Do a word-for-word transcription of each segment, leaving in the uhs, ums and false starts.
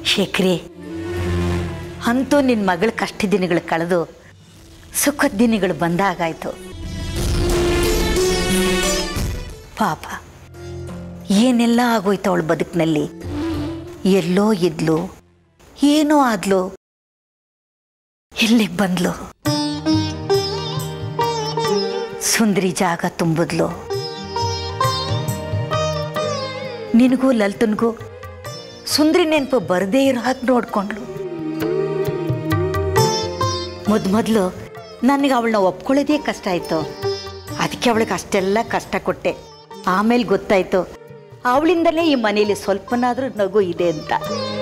ಶೇಖರಿ, ಅಂತೂ ನಿನ್ನ ಮಗಳ ಕಷ್ಟ ದಿನಗಳು ಕಳೆದು ಸುಖದ ದಿನಗಳು ಬಂದಾಗಾಯ್ತು. ಪಾಪ ಏನೆಲ್ಲ ಆಗೋಯ್ತು ಅವಳ ಬದುಕಿನಲ್ಲಿ. ಎಲ್ಲೋ ಇದ್ಲು, ಏನೋ ಆದ್ಲು, ಇಲ್ಲಿಗೆ ಬಂದ್ಲು. ಸುಂದರಿ ಜಾಗ ತುಂಬಿದ್ಲು. ನಿನಗೂ ಲಲಿತನಿಗೂ ಸುಂದರಿ ನೆನಪು ಬರದೇ ಇರೋ ಹಾಗೆ ನೋಡ್ಕೊಂಡ್ಲು. ಮೊದ್ ಮೊದಲು ನನಗೆ ಅವಳನ್ನ ಒಪ್ಕೊಳ್ಳೋದೇ ಕಷ್ಟ ಆಯಿತು. ಅದಕ್ಕೆ ಅವಳಿಗೆ ಅಷ್ಟೆಲ್ಲ ಕಷ್ಟ ಕೊಟ್ಟೆ. ಆಮೇಲೆ ಗೊತ್ತಾಯ್ತು ಅವಳಿಂದಲೇ ಈ ಮನೇಲಿ ಸ್ವಲ್ಪನಾದರೂ ನಗು ಇದೆ ಅಂತ.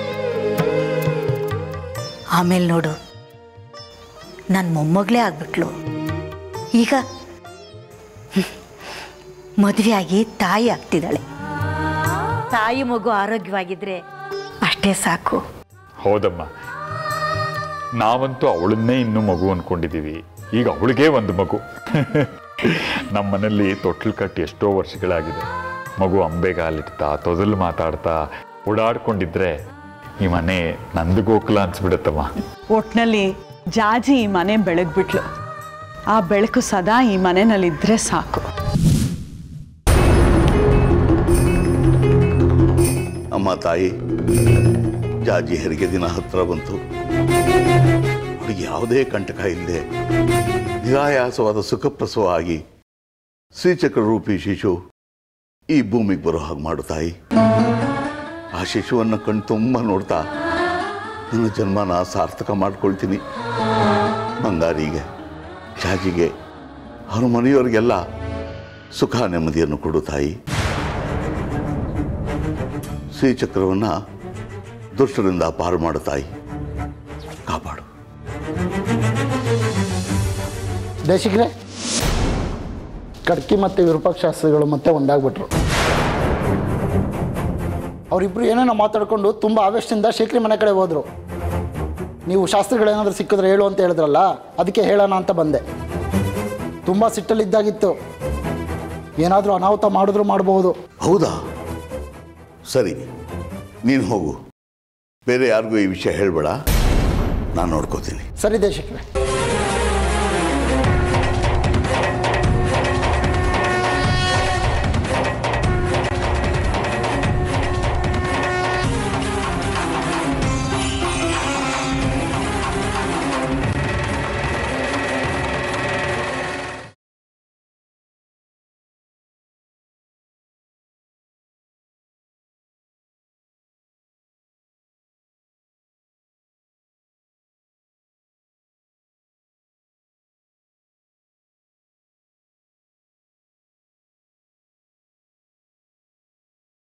ಆಮೇಲೆ ನೋಡು, ನನ್ನ ಮೊಮ್ಮಗಳೇ ಆಗ್ಬಿಟ್ಲು. ಈಗ ಮದುವೆಯಾಗಿ ತಾಯಿ ಆಗ್ತಿದ್ದಾಳೆ. ತಾಯಿ ಮಗು ಆರೋಗ್ಯವಾಗಿದ್ರೆ ಅಷ್ಟೇ ಸಾಕು. ಹೌದಮ್ಮ, ನಾವಂತೂ ಅವಳನ್ನೇ ಇನ್ನೂ ಮಗು ಅಂದ್ಕೊಂಡಿದ್ದೀವಿ. ಈಗ ಅವಳಿಗೆ ಒಂದು ಮಗು. ನಮ್ಮ ಮನೇಲಿ ತೊಟ್ಲು ಕಟ್ಟಿ ಎಷ್ಟೋ ವರ್ಷಗಳಾಗಿದೆ. ಮಗು ಅಂಬೆಗಾಲಿಡ್ತಾ ತೊದಲು ಮಾತಾಡ್ತಾ ಓಡಾಡ್ಕೊಂಡಿದ್ರೆ ಈ ಮನೆ ನಂದು ಗೋಕುಲ ಅನ್ಸ್ಬಿಡುತ್ತಮ್ಮ. ಒಟ್ನಲ್ಲಿ ಜಾಜಿ ಈ ಮನೆ ಬೆಳಗ್ಬಿಟ್ಲು. ಆ ಬೆಳಕು ಸದಾ ಈ ಮನೆಯಲ್ಲಿದ್ದರೆ ಸಾಕು. ಅಮ್ಮ ತಾಯಿ, ಜಾಜಿ ಹೆರಿಗೆ ದಿನ ಹತ್ರ ಬಂತು. ಅವಳಿಗೆ ಯಾವುದೇ ಕಂಟಕ ಇಲ್ಲದೆ ನಿರಾಯಾಸವಾದ ಸುಖಪ್ರಸವ ಆಗಿ ಶ್ರೀಚಕ್ರ ರೂಪಿ ಶಿಶು ಈ ಭೂಮಿಗೆ ಬರೋ ಹಾಗೆ ಮಾಡು ತಾಯಿ. ಆ ಶಿಶುವನ್ನು ಕಣ್ ತುಂಬ ನೋಡ್ತಾ ನನ್ನ ಜನ್ಮನ ಸಾರ್ಥಕ ಮಾಡ್ಕೊಳ್ತೀನಿ. ಬಂಗಾರಿಗೆ, ಜಾಜಿಗೆ, ಅವ್ರ ಮನೆಯವರಿಗೆಲ್ಲ ಸುಖ ನೆಮ್ಮದಿಯನ್ನು ಕೊಡು ತಾಯಿ. ಶ್ರೀಚಕ್ರವನ್ನು ದುಷ್ಟರಿಂದ ಪಾರು ಮಾಡು ತಾಯಿ, ಕಾಪಾಡು. ದೇಶಿಗ್ರೆ, ಕಡ್ಕಿ ಮತ್ತು ವಿರೂಪಾಕ್ಷ ಶಾಸ್ತ್ರಿಗಳು ಮತ್ತೆ ಒಂದಾಗ್ಬಿಟ್ರು. ಅವರಿಬ್ರು ಏನೇನೋ ಮಾತಾಡ್ಕೊಂಡು ತುಂಬ ಆವೇಶದಿಂದ ಶೇಖರಿ ಮನೆ ಕಡೆ ಹೋದರು. ನೀವು ಶಾಸ್ತ್ರಿಗಳೇನಾದರೂ ಸಿಕ್ಕಿದ್ರೆ ಹೇಳು ಅಂತ ಹೇಳಿದ್ರಲ್ಲ, ಅದಕ್ಕೆ ಹೇಳೋಣ ಅಂತ ಬಂದೆ. ತುಂಬ ಸಿಟ್ಟಲ್ಲಿದ್ದಾಗಿತ್ತು. ಏನಾದರೂ ಅನಾಹುತ ಮಾಡಿದ್ರು ಮಾಡಬಹುದು. ಹೌದಾ? ಸರಿ, ನೀನು ಹೋಗು. ಬೇರೆ ಯಾರಿಗೂ ಈ ವಿಷಯ ಹೇಳಬೇಡ, ನಾನು ನೋಡ್ಕೋತೀನಿ. ಸರಿ ದೇಶಿಗ್ರೆ.